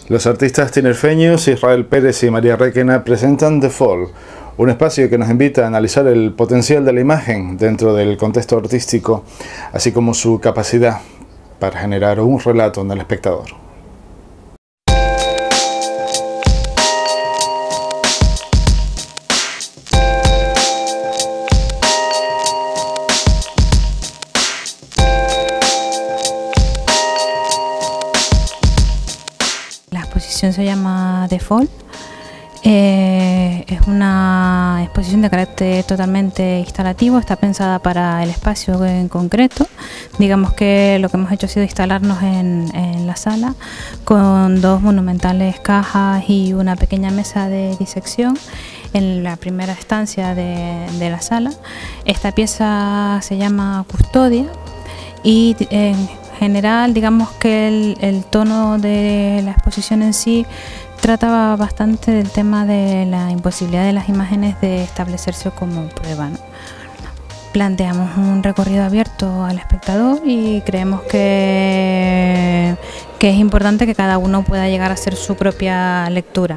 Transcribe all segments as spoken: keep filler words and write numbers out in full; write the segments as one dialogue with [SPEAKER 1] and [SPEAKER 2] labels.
[SPEAKER 1] Los artistas tinerfeños Israel Pérez y María Requena presentan The Fall, un espacio que nos invita a analizar el potencial de la imagen dentro del contexto artístico, así como su capacidad para generar un relato en el espectador.
[SPEAKER 2] La exposición se llama The Fall. Eh, es una exposición de carácter totalmente instalativo, está pensada para el espacio en concreto. Digamos que lo que hemos hecho ha sido instalarnos en, en la sala con dos monumentales cajas y una pequeña mesa de disección en la primera estancia de, de la sala. Esta pieza se llama Custodia y en general digamos que el, el tono de la exposición en sí trataba bastante del tema de la imposibilidad de las imágenes de establecerse como prueba, ¿no? Planteamos un recorrido abierto al espectador y creemos que, que es importante que cada uno pueda llegar a hacer su propia lectura.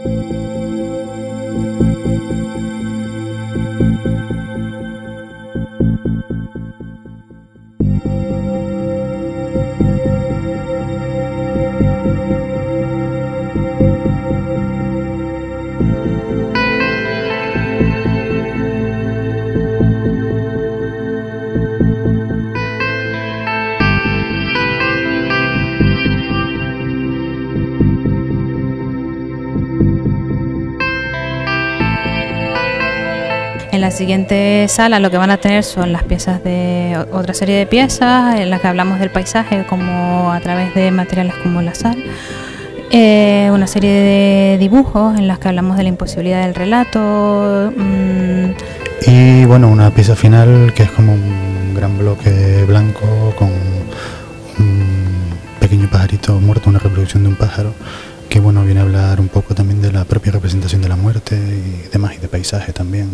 [SPEAKER 2] En la siguiente sala lo que van a tener son las piezas de otra serie de piezas en las que hablamos del paisaje como a través de materiales como la sal, eh, una serie de dibujos en las que hablamos de la imposibilidad del relato mmm.
[SPEAKER 3] Y bueno, una pieza final que es como un gran bloque blanco con un pequeño pajarito muerto, una reproducción de un pájaro, que bueno, viene a hablar un poco también de la propia representación de la muerte y demás, y de paisaje también.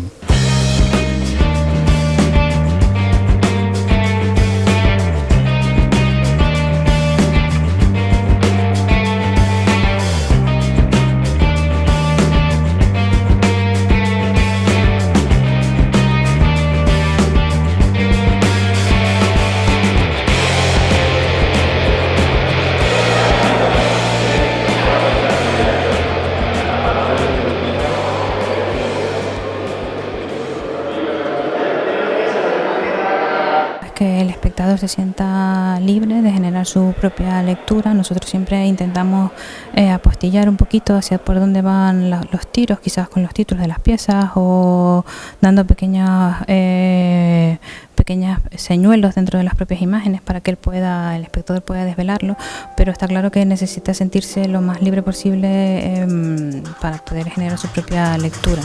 [SPEAKER 3] Que el espectador se sienta libre de generar su propia lectura. Nosotros siempre intentamos eh, apostillar un poquito hacia por dónde van la, los tiros, quizás con los títulos de las piezas o dando pequeñas eh, pequeños señuelos dentro de las propias imágenes para que él pueda, el espectador pueda desvelarlo, pero está claro que necesita sentirse lo más libre posible eh, para poder generar su propia lectura.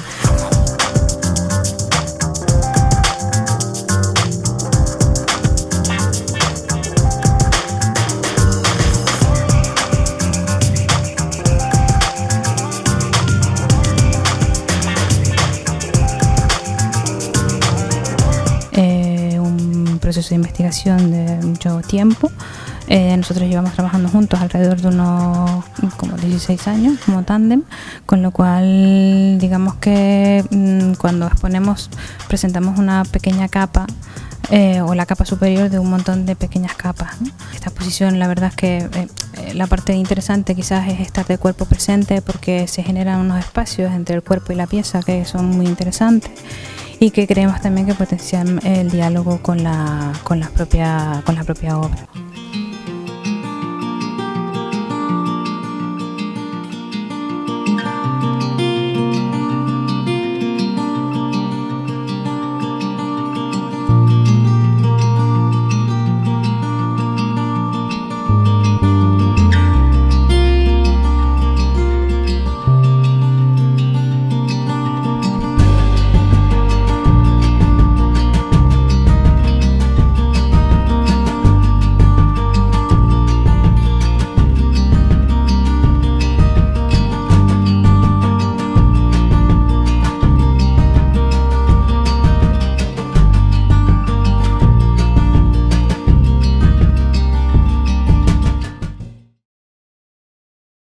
[SPEAKER 3] Proceso de investigación de mucho tiempo. Eh, nosotros llevamos trabajando juntos alrededor de unos como dieciséis años como tándem, con lo cual digamos que mmm, cuando exponemos presentamos una pequeña capa eh, o la capa superior de un montón de pequeñas capas, ¿no? Esta exposición, la verdad es que eh, la parte interesante quizás es estar de cuerpo presente, porque se generan unos espacios entre el cuerpo y la pieza que son muy interesantes y que creemos también que potencian el diálogo con la, con la propia, con la propia obra.